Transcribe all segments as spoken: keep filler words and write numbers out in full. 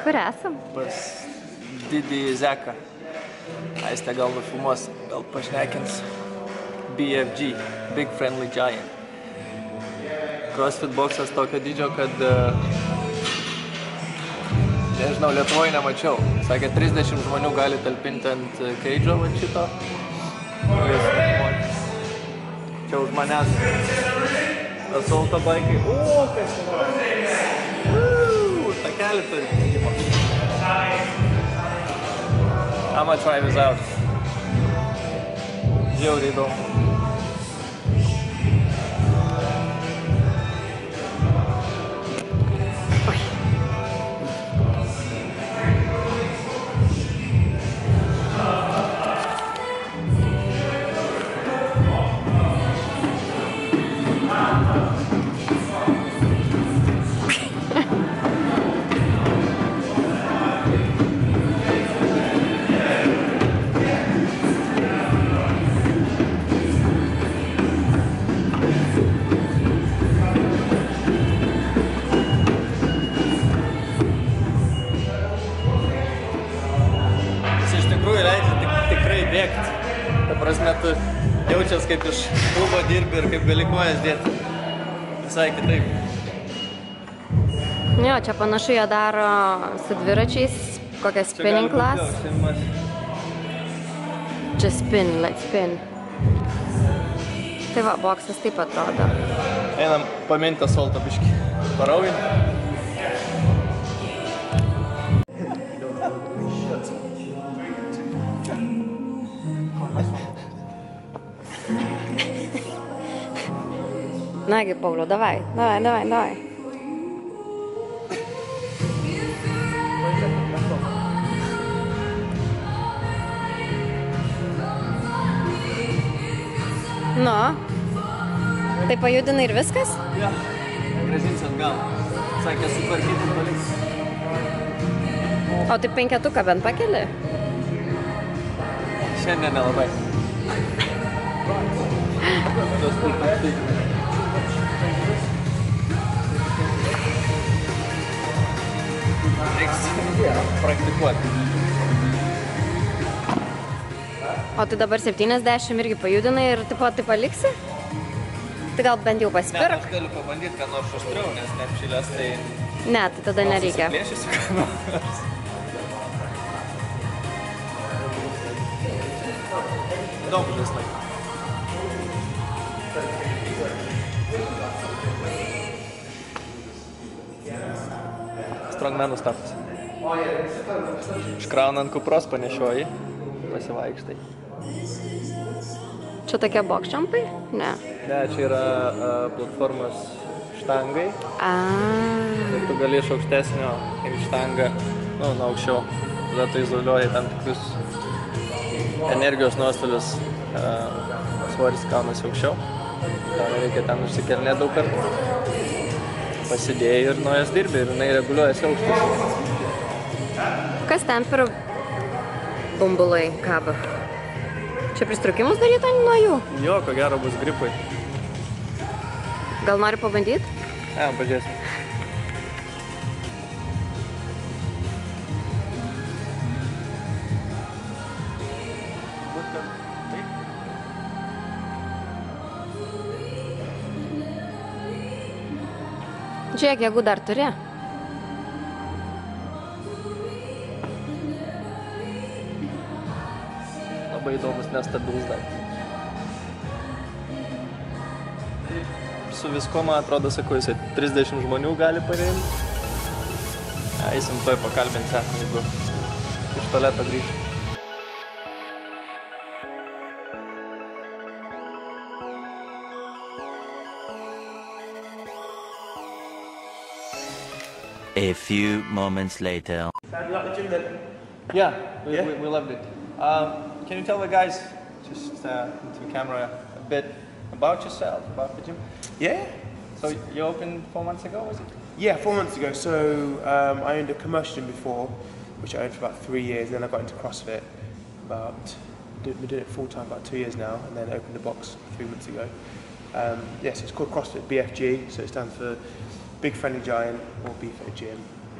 Kur esam? Pas didįjį Zeką. Aistė gal nufilmuos, gal pašnekins. B F G, Big Friendly Giant. CrossFit boksas tokio dydžio, kad nežinau, Lietuvoje nemačiau. Sakė, trisdešimt žmonių gali talpinti ant keidžo va šito. Čia už manęs assaulto baikai. O, kas yra? Uuu, takelį turi. I'm gonna try this out. Žiauriai įdomu. Ta prasme, tu jaučias kaip iš klubo dirbi ir kaip gali kojas dėti. Visai kitaip. Jo, čia panašu jie daro su dviračiais, kokią spinning class. Čia spin, let's spin. Tai va, boksas taip atrodo. Einam paminti assaulto biškį. Paraujim. Nagi, Pauliau, davai, davai, davai, davai. Nu, tai pajudinai ir viskas? Jo, grąžins atgal. Sakė, sutvarkyti paliks. O tai penketuką bent pakeli? Šiandien nelabai. Tos taip pat taip. Reiks praktikuoti. O tai dabar septyniasdešimt irgi pajudinai ir taip pat tai paliksi? Tai gal bent jau pasipirk? Ne, aš galiu pabandyti, ką nors aštriau, nes neapšilęs tai... Ne, tai tada nereikia. Susiplėšysiu, ką nors. Įdomu žaislai. Strongmanų startas. Iškraunant kupros panešioji, pasivaikštai. Čia tokie box jumpai? Ne. Ne, čia yra uh, platformos štangai. Aaaa. Ir tu gali iš aukštesnio į štangą, nu, nuo aukščiau. Tada tu izoliuoji tam tikrus energijos nuostolius, uh, svoris kaunasi aukščiau. Tau reikia ten užsikelnėti daug kartų. Pasidėjai ir nuo jas dirbi ir jinai reguliuojasi aukštas. Kas ten per bumbulai kaba? Čia pristrukimus daryti nuo jų? Jo, ko gero bus gripai. Gal nori pabandyti? Ne, pažiūrėsim. Žiūrėk, jėgų dar turi. Labai įdomus, nestabilus daiktas. Su visko, man atrodo, sakau, jisai trisdešimt žmonių gali pareimti. Eisim toj pakalbinti, jeigu iš tualeto grįžti. A few moments later. Did you like the gym then? Yeah, we, yeah? we, we loved it. Um, can you tell the guys, just uh, into camera, a bit about yourself, about the gym? Yeah. So you opened four months ago, was it? Yeah, four months ago. So um, I owned a commercial gym before, which I owned for about three years. Then I got into CrossFit. About been doing it full time about two years now, and then opened a box three months ago. Um, yes, yeah, so it's called CrossFit B F G. So it stands for Big Friendly Giant or B F G Gym.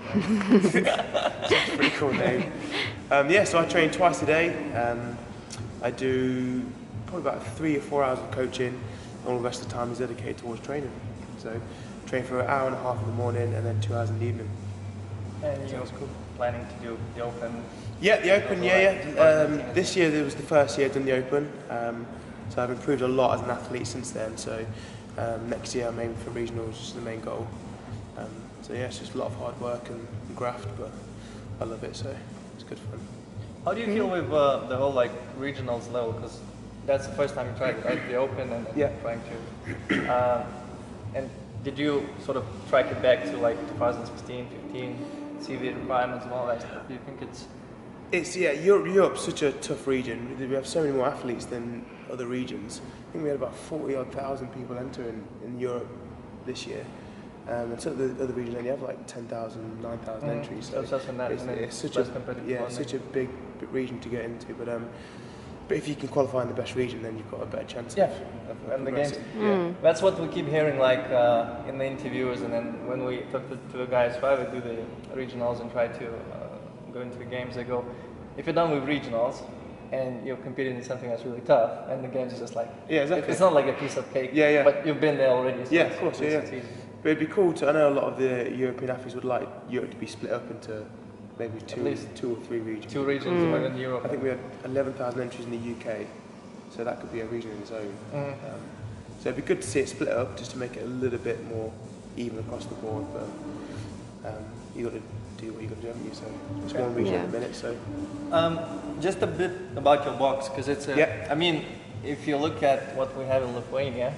Pretty cool name. Um, yeah, so I train twice a day. Um, I do probably about three or four hours of coaching, and all the rest of the time is dedicated towards training. So train for an hour and a half in the morning and then two hours in the evening. And you're cool. planning to do the Open? Yeah, the Open, yeah, yeah. Um, this year it was the first year I've done the Open. Um, so I've improved a lot as an athlete since then. So um, next year I'm aiming for regionals, which is the main goal. Um, so yeah, it's just a lot of hard work and, and graft, but I love it, so it's good fun. How do you feel with uh, the whole like regionals level? Because that's the first time you tried right? the Open and, and Yeah. trying to. Um, and did you sort of track it back to like two thousand sixteen, fifteen, C V requirements and all that stuff? Do you think it's? It's, yeah, Europe, Europe's such a tough region. We have so many more athletes than other regions. I think we had about forty odd thousand people entering in Europe this year. Um, and some of the other regions only have like ten thousand, nine thousand Mm, entries. so it's just in that- it's, and then it's such less a competitive yeah, one, it's maybe. such a big, big region to get into. But um, but if you can qualify in the best region, then you've got a better chance. Yeah, of, of, of and the games. progressing. Yeah. That's what we keep hearing, like uh, in the interviews, and then when we talk to, to the guys who ever do the regionals and try to uh, go into the games, they go, if you're done with regionals and you're competing in something that's really tough, and the games is just like, Yeah, exactly. it's not like a piece of cake. Yeah, yeah. But you've been there already. So Yeah, it's- of course, it's- yeah, it's yeah. easy. But it'd be cool to. I know a lot of the European athletes would like Europe to be split up into maybe two, least two or three regions. Two regions mm. in Europe. I think we had eleven thousand entries in the U K, so that could be a region in its own. Mm. Um, so it'd be good to see it split up just to make it a little bit more even across the board. But um, you got to do what you got to do, haven't you? So it's Okay. one region Yeah. at the minute. So Um, just a bit about your box, because it's a, Yeah. I mean, if you look at what we have in Lithuania,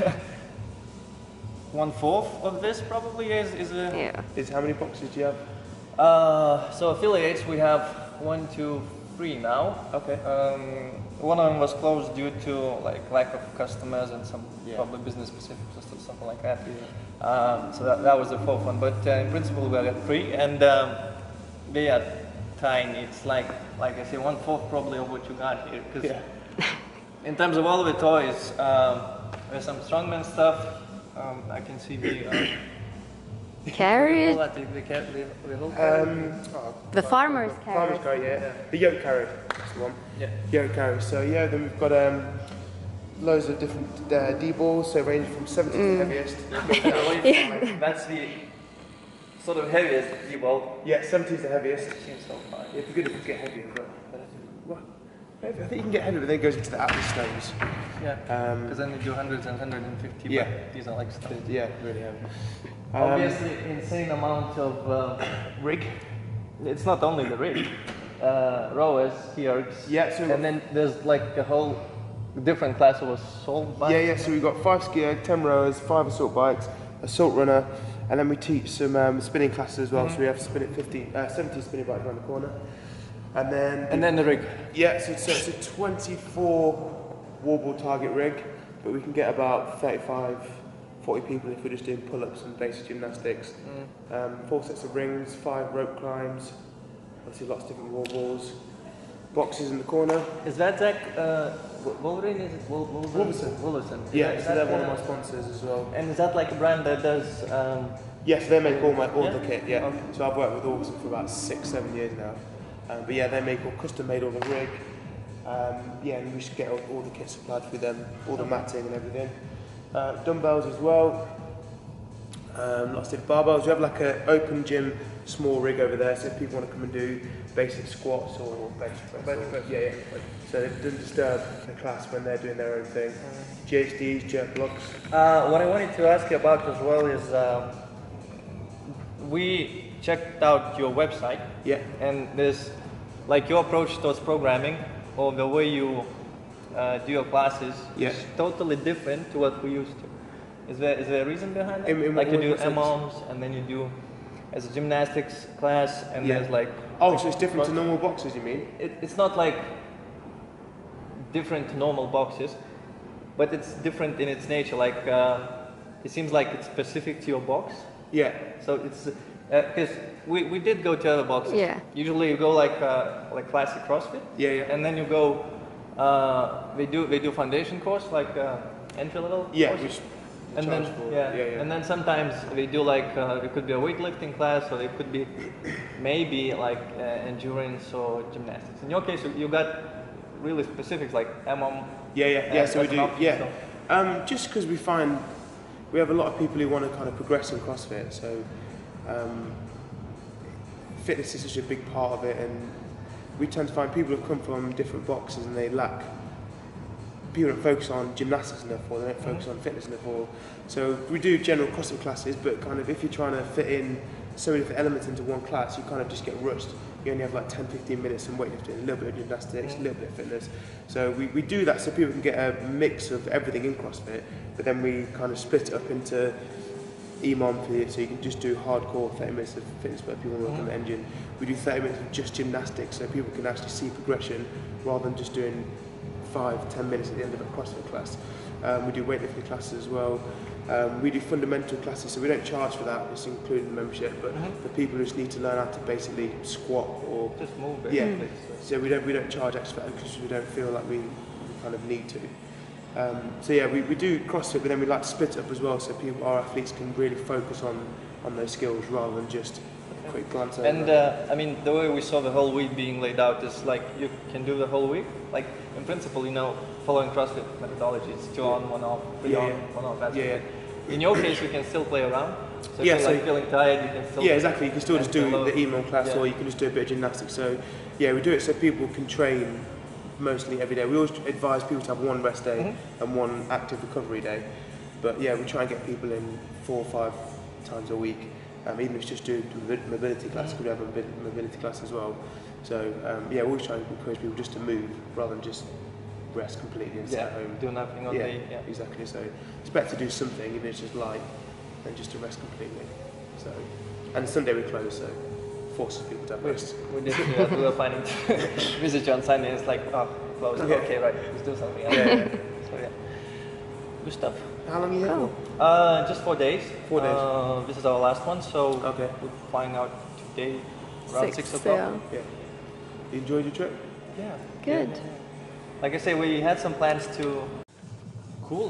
one fourth of this probably is, is a, Yeah. is how many boxes do you have? uh, so affiliates we have one, two, three now. Okay. Um, one of them was closed due to like lack of customers and some Yeah. probably business specific or something like that. Um, so that, that was the fourth one, but uh, in principle we are three, and um, they are tiny. It's like, like I say, one fourth probably of what you got here. Because Yeah. in terms of all of the toys, um, there's some strongman stuff. Um, I can see the. Uh, Carrot. the, the, the, the whole Um, oh, The farmer's farmer's carrot. carrot, yeah. The yoke carrot, that's the one. Yeah. Yoke carrot. So yeah, then we've got um, loads of different uh, D balls, so ranging from seventy to the heaviest. That's the sort of heaviest D-ball. Yeah, seventy is the heaviest. Seems so fine. It'd be good if we could get heavier, but well, maybe, I think you can get heavier, but then it goes into the Atlas stones. Yeah. Um, Because then you do hundreds and hundred and fifty. Yeah. But these are like stuff. yeah, really heavy. Um, Obviously, insane amount of uh, rig. It's not only the rig. Uh, rowers, keyergs. Yeah, so we've got- and then there's like a whole different class of assault bikes. yeah, yeah. So we've got five skier, ten rowers, five assault bikes, assault runner, and then we teach some um, spinning classes as well. So we have spinning fifteen, uh, seventy spinning bikes around the corner, and then And then the rig. yeah, so it's, so it's a twenty-four wall target rig, but we can get about thirty-five, forty people if we're just doing pull-ups and basic gymnastics. Um, four sets of rings, five rope climbs, obviously lots of different wall balls, boxes in the corner. Is that Zach uh, Wolverine? Is it Wol- Wolverine? Wolverson. Wolverson. Yeah, Is so that, they're one of uh, my sponsors as well. And is that like a brand that does? Um, Yes, they make all my all Yeah? the kit. Yeah, Okay. so I've worked with Augustin for about six, seven years now. Um, but yeah, they make all custom made all the rig. Um, yeah, and we should get all, all the kit supplied through them, all the matting and everything. Uh, dumbbells as well. Um, lots of different barbells. We have like an open gym, small rig over there. So if people want to come and do basic squats or bench press, Bench or- press. yeah, yeah. So it doesn't disturb the class when they're doing their own thing. G H Ds, jerk blocks. Uh, what I wanted to ask you about as well is um, we checked out your website, Yeah. and there's like your approach towards programming or the way you uh, do your classes Yeah. is totally different to what we used to. Is there is there a reason behind that? In- in like you what- do what sense? M O Ms and then you do as a gymnastics class, and Yeah. there's like Oh, so it's different to normal boxes, you mean? it, it's not like different to normal boxes, but it's different in its nature. Like uh, it seems like it's specific to your box. Yeah. So it's because we, we did go to other boxes. Yeah. Usually you go like uh, like classic CrossFit. Yeah, yeah. And then you go. Uh, they do they do foundation course like uh, entry level. Yeah, courses? which And charge then, for. yeah. yeah, yeah. And then sometimes they do like, uh, it could be a weightlifting class, or it could be maybe like uh, endurance or gymnastics. In your case, you, you got really specifics like M M. Yeah, yeah, yeah. uh, So we as an do, option, yeah. so- Um, just because we find we have a lot of people who want to kind of progress in CrossFit, so um, fitness is such a big part of it, and we tend to find people who come from different boxes and they lack. People don't focus on gymnastics enough, or they don't focus on fitness enough, or so we do general CrossFit classes. But kind of if you're trying to fit in so many different elements into one class, you kind of just get rushed. You only have like ten, fifteen minutes of weightlifting, a little bit of gymnastics, a little bit of fitness. So we, we do that so people can get a mix of everything in CrossFit, but then we kind of split it up into E M O M for you, so you can just do hardcore thirty minutes of fitness where people work on the engine. We do thirty minutes of just gymnastics so people can actually see progression rather than just doing five, ten minutes at the end of a CrossFit class. Um, we do weightlifting classes as well. Um, we do fundamental classes, so we don't charge for that, it's included in the membership, but mm-hmm. for people who just need to learn how to basically squat or just move yeah, basically. so we don't we don't charge extra because we don't feel like we, we kind of need to. Um, so yeah, we, we do CrossFit, but then we like to split it up as well, so people, our athletes can really focus on on those skills rather than just a quick glance over. And uh, I mean, the way we saw the whole week being laid out is like you can do the whole week. Like in principle, you know, following CrossFit methodology, it's two on, one off, three Yeah, on, yeah. one off. That's Yeah, it. In your case, you can still play around. So if Yeah, you're so- like feeling tired, you can still. Yeah, exactly. You can still just do and load. the E M O M class, Yeah. or you can just do a bit of gymnastics. So, yeah, we do it so people can train mostly every day. We always advise people to have one rest day Mm-hmm. and one active recovery day. But yeah, we try and get people in four or five times a week. Um, even if it's just doing mobi- mobility class, Mm-hmm. we have a mobi- mobility class as well. So um, yeah, we always try and encourage people just to move rather than just rest completely and sit Yeah, at home. do nothing all yeah, day. Yeah. exactly. So it's better to do something, even if it's just light, than just to rest completely. So, and Sunday we close, so forces people to have rest. We did. Yeah, we were planning to visit you on Sunday. It's like, oh, closed. Okay. Okay, right. Let's do something else. Yeah, yeah. So yeah, good stuff. How long are you here Cool. for? Uh, just four days. Four days. Uh, this is our last one, so Okay. we're flying out today around six, Six, o'clock. yeah. Yeah. You enjoyed your trip? Yeah. Good. Yeah, yeah, yeah. Like I say, we had some plans to. Cool.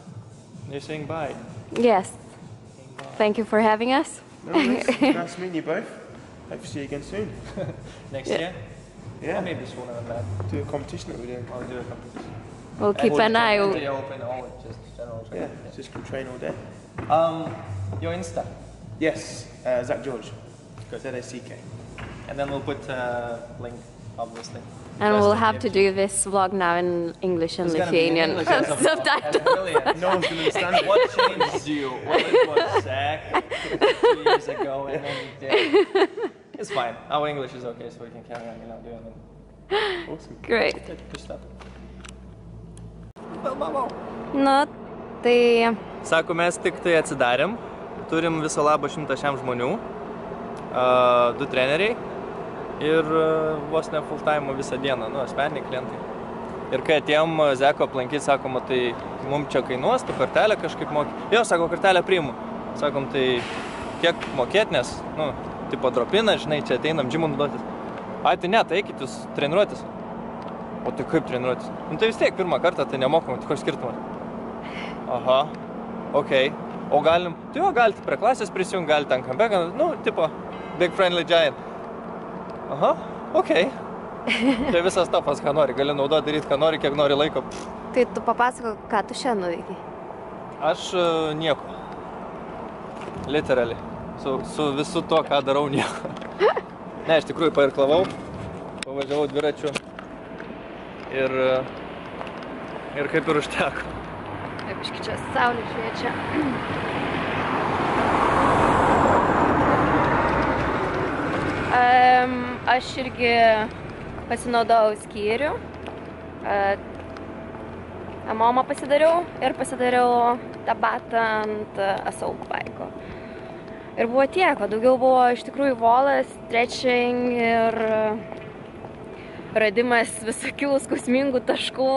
You're saying bye. Yes. Thank you for having us. No, nice, nice meeting you both. Hope to see you again soon. Next Yeah. year. Yeah. Or maybe sooner than that. Do a competition that we're doing. I'll do a competition. We'll keep an eye out. out. Open or just general Yeah, training. just can train all day. Um, your Insta, Yes, uh, Zach George. Good. Z A C K. and then we'll put a link, obviously. And Rest we'll of have the to do this vlog now in English and It's gonna be in Lithuanian English as of- subtitles. Brilliant. No one's going to understand it. What changed you? Well, it was Zach two years ago, and then yeah. It's fine. Our English is okay, so we can carry on, you know, doing it. Awesome. Great. Good, good stuff. Nu, tai Sako, mes tik tai atsidarėm, turim viso labo šimtas šiam žmonių, uh, du treneriai ir uh, vos ne full time visą dieną, nu, asmeniniai klientai. Ir kai atėjom Zeko aplankyti, sakom, tai mums čia kainuos, tu kartelę kažkaip mokė. Jo, sako, kartelę priimu. Sakom, tai kiek mokėt, nes, nu, tipo dropina, žinai, čia ateinam džimų naudotis. Ai, tai ne, tai eikit jūs treniruotis. O tai kaip treniruotis? Nu, tai vis tiek pirmą kartą, tai nemokama, tai koks skirtumas. Aha, okei. Okay. O galim, tai jo, galite prie klasės prisijungti, galite ant comeback, nu, tipo, big friendly giant. Aha, okei. Okay. Tai visas topas, ką nori, gali naudoti, daryti, ką nori, kiek nori laiko. tai tu papasakok, ką tu šiandien nuveikai. Aš uh, nieko. Literally. Su, su visu to, ką darau, nieko. Ne, iš tikrųjų pairklavau, pavažiavau dviračiu ir, ir kaip ir užteko. Taip, iški čia saulė šviečia. Um, aš irgi pasinaudojau skyrių. Uh, Amomą pasidariau ir pasidariau tabatą ant uh, assault bike'o. Ir buvo tiek, o daugiau buvo iš tikrųjų volas, stretching ir uh, radimas visokių skausmingų taškų,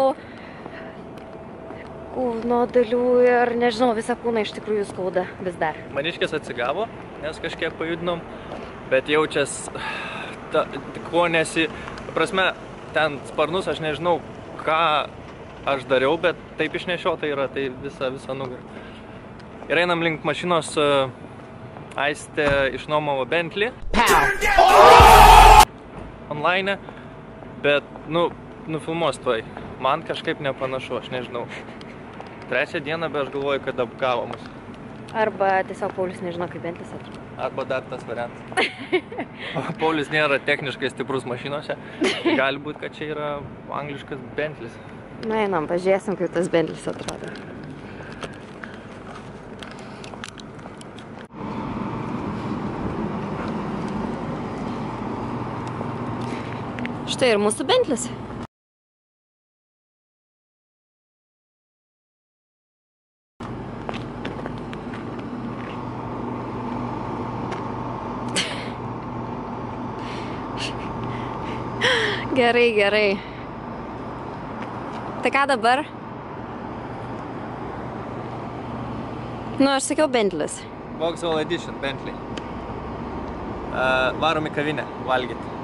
kūno dalių ir nežinau, visą kūną iš tikrųjų skauda vis dar. Maniškis atsigavo, nes kažkiek pajudinom, bet jaučias, ta, ko nesi, prasme, ten sparnus aš nežinau, ką aš dariau, bet taip išnešiota yra, tai visa, visa nugarą. Ir einam link mašinos, Aistė išnuomavo Bentley. Online, bet, nu, nufilmuos tuoj. Man kažkaip nepanašu, aš nežinau. Trečią dieną, bet aš galvoju, kad apgavo mus. Arba tiesiog Paulius nežino, kaip Bentlis atrodo. Arba dar tas variantas. Paulius nėra techniškai stiprus mašinose. Gali būt, kad čia yra angliškas Bentlis. Na, einam, pažiūrėsim, kaip tas Bentlis atrodo. Štai ir mūsų Bentlis. Gerai, gerai. Tai ką dabar? Nu, aš sakiau Bentlis. Vauxhall Edition, Bentley. Uh, varom į kavinę valgyti.